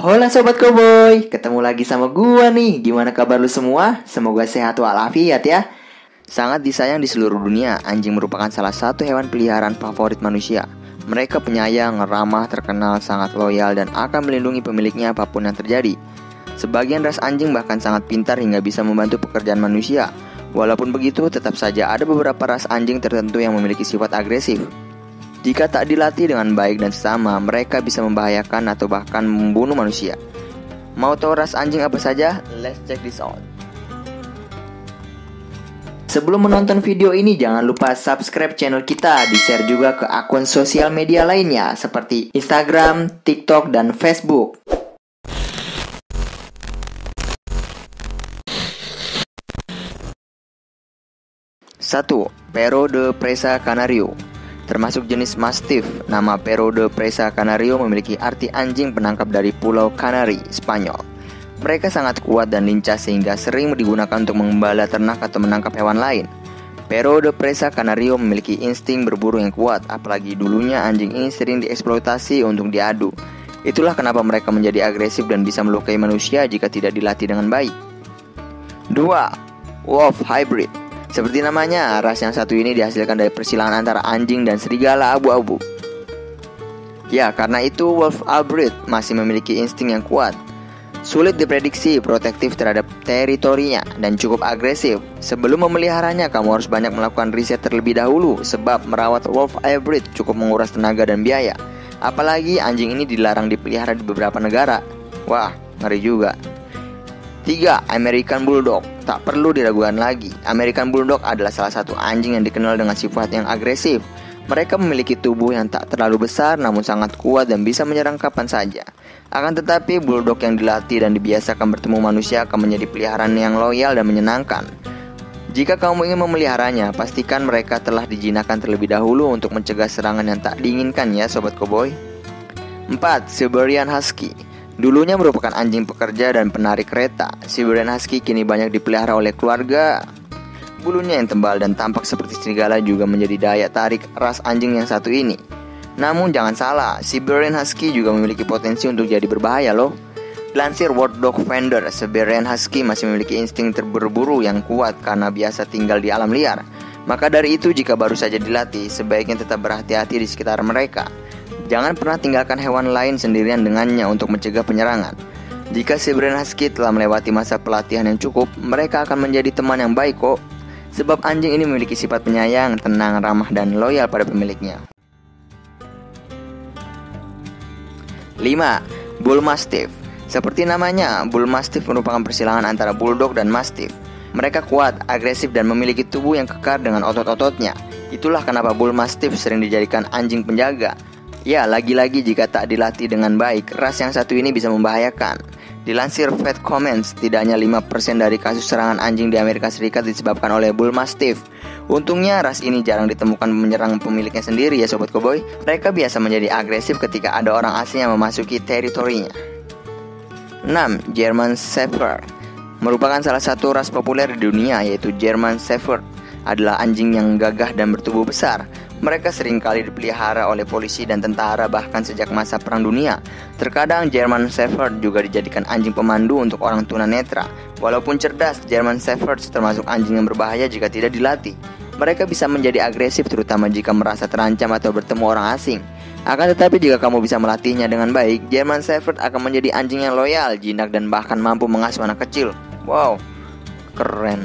Hola Sobat Koboi, ketemu lagi sama gua nih. Gimana kabar lu semua? Semoga sehat walafiat ya. Sangat disayang di seluruh dunia, anjing merupakan salah satu hewan peliharaan favorit manusia. Mereka penyayang, ramah, terkenal, sangat loyal, dan akan melindungi pemiliknya apapun yang terjadi. Sebagian ras anjing bahkan sangat pintar hingga bisa membantu pekerjaan manusia. Walaupun begitu, tetap saja ada beberapa ras anjing tertentu yang memiliki sifat agresif. Jika tak dilatih dengan baik dan sesama, mereka bisa membahayakan atau bahkan membunuh manusia. Mau tahu ras anjing apa saja? Let's check this out. Sebelum menonton video ini, jangan lupa subscribe channel kita, di-share juga ke akun sosial media lainnya seperti Instagram, TikTok, dan Facebook. Satu, Perro de Presa Canario. Termasuk jenis Mastiff, nama Perro de Presa Canario memiliki arti anjing penangkap dari Pulau Canary, Spanyol. Mereka sangat kuat dan lincah sehingga sering digunakan untuk mengembala ternak atau menangkap hewan lain. Perro de Presa Canario memiliki insting berburu yang kuat, apalagi dulunya anjing ini sering dieksploitasi untuk diadu. Itulah kenapa mereka menjadi agresif dan bisa melukai manusia jika tidak dilatih dengan baik. 2. Wolf Hybrid. Seperti namanya, ras yang satu ini dihasilkan dari persilangan antara anjing dan serigala abu-abu. Ya, karena itu Wolf Hybrid masih memiliki insting yang kuat. Sulit diprediksi, protektif terhadap teritorinya, dan cukup agresif. Sebelum memeliharanya, kamu harus banyak melakukan riset terlebih dahulu, sebab merawat Wolf Hybrid cukup menguras tenaga dan biaya. Apalagi anjing ini dilarang dipelihara di beberapa negara. Wah, ngeri juga. 3. American Bulldog. Tak perlu diragukan lagi, American Bulldog adalah salah satu anjing yang dikenal dengan sifat yang agresif. Mereka memiliki tubuh yang tak terlalu besar namun sangat kuat dan bisa menyerang kapan saja. Akan tetapi, Bulldog yang dilatih dan dibiasakan bertemu manusia akan menjadi peliharaan yang loyal dan menyenangkan. Jika kamu ingin memeliharanya, pastikan mereka telah dijinakkan terlebih dahulu untuk mencegah serangan yang tak diinginkan ya Sobat Koboi. 4. Siberian Husky. Dulunya merupakan anjing pekerja dan penarik kereta, Siberian Husky kini banyak dipelihara oleh keluarga. Bulunya yang tebal dan tampak seperti serigala juga menjadi daya tarik ras anjing yang satu ini. Namun jangan salah, Siberian Husky juga memiliki potensi untuk jadi berbahaya loh. Dilansir World Dog Finder, Siberian Husky masih memiliki insting berburu yang kuat karena biasa tinggal di alam liar. Maka dari itu, jika baru saja dilatih, sebaiknya tetap berhati-hati di sekitar mereka. Jangan pernah tinggalkan hewan lain sendirian dengannya untuk mencegah penyerangan. Jika Siberian Husky telah melewati masa pelatihan yang cukup, mereka akan menjadi teman yang baik kok. Sebab anjing ini memiliki sifat penyayang, tenang, ramah, dan loyal pada pemiliknya. 5. Bull Mastiff. Seperti namanya, Bull Mastiff merupakan persilangan antara Bulldog dan Mastiff. Mereka kuat, agresif, dan memiliki tubuh yang kekar dengan otot-ototnya. Itulah kenapa Bull Mastiff sering dijadikan anjing penjaga. Ya, lagi-lagi jika tak dilatih dengan baik, ras yang satu ini bisa membahayakan. Dilansir Vet Comments, tidaknya 5% dari kasus serangan anjing di Amerika Serikat disebabkan oleh Bull Mastiff. Untungnya ras ini jarang ditemukan menyerang pemiliknya sendiri ya Sobat Koboi. Mereka biasa menjadi agresif ketika ada orang asing yang memasuki teritorinya. 6. German Shepherd. Merupakan salah satu ras populer di dunia, yaitu German Shepherd adalah anjing yang gagah dan bertubuh besar. Mereka seringkali dipelihara oleh polisi dan tentara bahkan sejak masa Perang Dunia. Terkadang German Shepherd juga dijadikan anjing pemandu untuk orang tunanetra. Walaupun cerdas, German Shepherd termasuk anjing yang berbahaya jika tidak dilatih. Mereka bisa menjadi agresif terutama jika merasa terancam atau bertemu orang asing. Akan tetapi jika kamu bisa melatihnya dengan baik, German Shepherd akan menjadi anjing yang loyal, jinak, dan bahkan mampu mengasuh anak kecil. Wow, keren.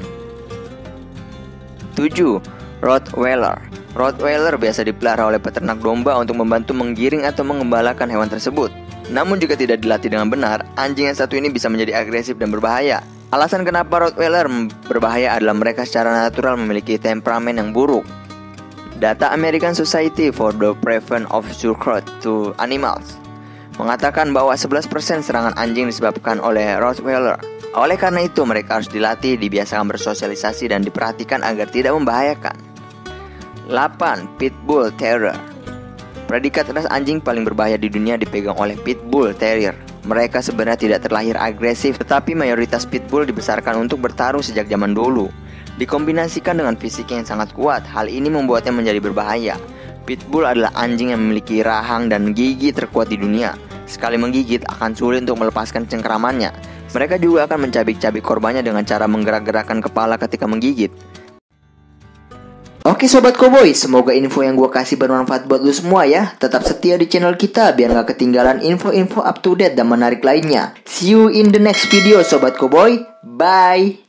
7. Rottweiler. Rottweiler biasa dipelihara oleh peternak domba untuk membantu menggiring atau mengembalakan hewan tersebut. Namun jika tidak dilatih dengan benar, anjing yang satu ini bisa menjadi agresif dan berbahaya. Alasan kenapa Rottweiler berbahaya adalah mereka secara natural memiliki temperamen yang buruk. Data American Society for the Prevention of Cruelty to Animals mengatakan bahwa 11% serangan anjing disebabkan oleh Rottweiler. Oleh karena itu, mereka harus dilatih, dibiasakan bersosialisasi, dan diperhatikan agar tidak membahayakan. 8. Pitbull Terrier. Predikat ras anjing paling berbahaya di dunia dipegang oleh Pitbull Terrier. Mereka sebenarnya tidak terlahir agresif, tetapi mayoritas Pitbull dibesarkan untuk bertarung sejak zaman dulu. Dikombinasikan dengan fisik yang sangat kuat, hal ini membuatnya menjadi berbahaya. Pitbull adalah anjing yang memiliki rahang dan gigi terkuat di dunia. Sekali menggigit akan sulit untuk melepaskan cengkeramannya. Mereka juga akan mencabik-cabik korbannya dengan cara menggerak-gerakkan kepala ketika menggigit. Oke Sobat Koboi, semoga info yang gue kasih bermanfaat buat lu semua ya. Tetap setia di channel kita biar gak ketinggalan info-info up to date dan menarik lainnya. See you in the next video Sobat Koboi, bye.